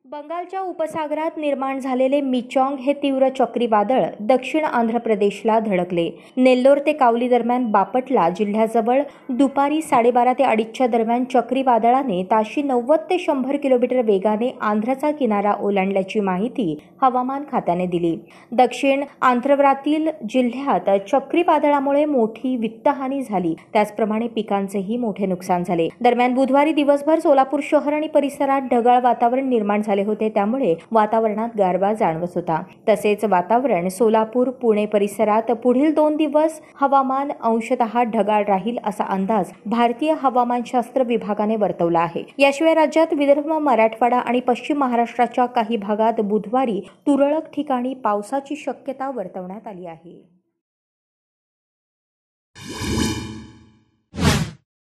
बंगालच्या उपसागरात निर्माण झालेले मिचॉंग हे तीव्र चक्रीवादळ दक्षिण आंध्र प्रदेशला धडकले. नेल्लोर ते कावली दरम्यान बापटला जिल्ह्याजवळ दुपारी 12:30 ते 2:30च्या दरम्यान चक्रीवादळाने ताशी 90 ते 100 किलोमीटर वेगाने आंध्रचा किनारा ओलांडल्याची माहिती हवामान खात्याने दिली. दक्षिण आंध्रातील जिल्ह्यात चक्रीवादळामुळे मोठी वित्तहानी झाली. त्याचप्रमाणे पिकांचेही मोठे नुकसान झाले. दरम्यान बुधवारी दिवसभर सोलापूर शहर आणि परिसरात ढगाळ वातावरण निर्माण झाले होते. त्यामुळे वातावरणात गारवा जाणवत होता. तसेच वातावरण सोलापूर पुणे परिसरात पुढील 2 दिवस हवामान अंशतः ढगाळ राहील असा अंदाज भारतीय हवामानशास्त्र विभागाने वर्तवला आहे. याशिवाय राज्यात विदर्भ, मराठवाडा आणि पश्चिम महाराष्ट्राच्या काही भागात बुधवारी तुरळक ठिकाणी पावसाची शक्यता वर्तवण्यात आली आहे.